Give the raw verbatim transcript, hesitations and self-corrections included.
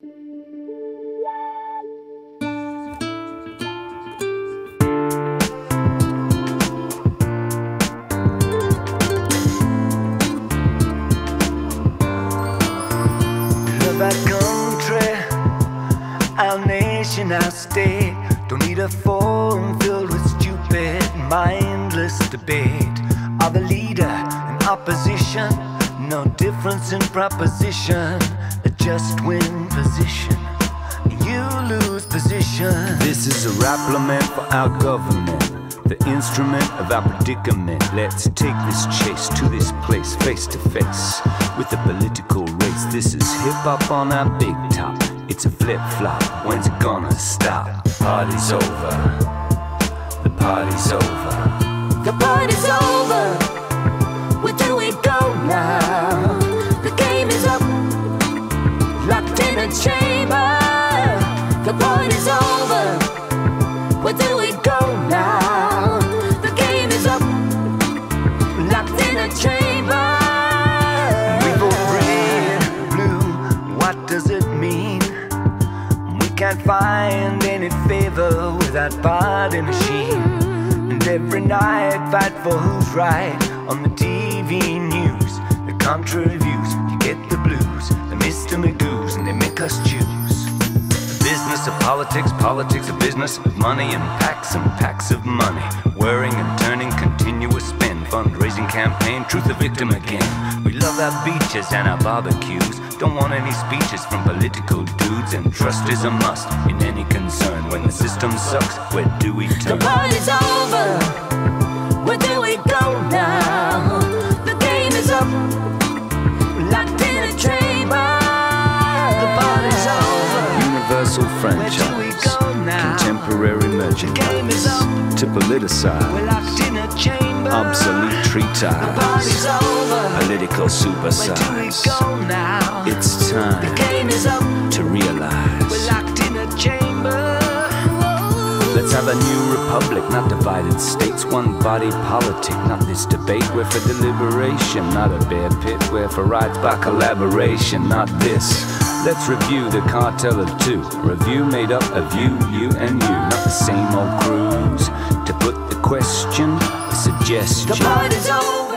Our country, our nation, our state don't need a forum filled with stupid, mindless debate. Are the leader and opposition no difference in proposition? A just win position, you lose position. This is a rap lament for our government, the instrument of our predicament. Let's take this chase to this place, face to face with the political race. This is hip-hop on our big top. It's a flip-flop, when's it gonna stop? The party's over, the party's over. The party's over, where do we go now? The game is up, locked in a chamber. The party's over, where do we go now? The game is up, locked in a chamber. We vote red, blue, what does it mean? We can't find any favor with that party machine. And every night fight for who's right on the T V news. The contrary views, you get the blues, the Mister Magoo's, and they make us choose. Business of politics, politics of business, of money and packs and packs of money. Whirring and turning, continuous spin, fundraising campaign, truth a victim again. We love our beaches and our barbecues, don't want any speeches from political dudes, and trust is a must in any concern. When the system sucks, where do we turn? The party's over, where do we go now? The game is up, locked in a chamber. The party's over, universal franchise, contemporary merchandise, to politicize, obsolete treatise, political supersize. It's time to realize, let's have a new republic, not divided states, one body politic, not this debate. We're for deliberation, not a bear pit. We're for rights by collaboration, not this. Let's review the cartel of two. Review made up of you, you and you, not the same old crews. To put the question, the suggestion. The party's over.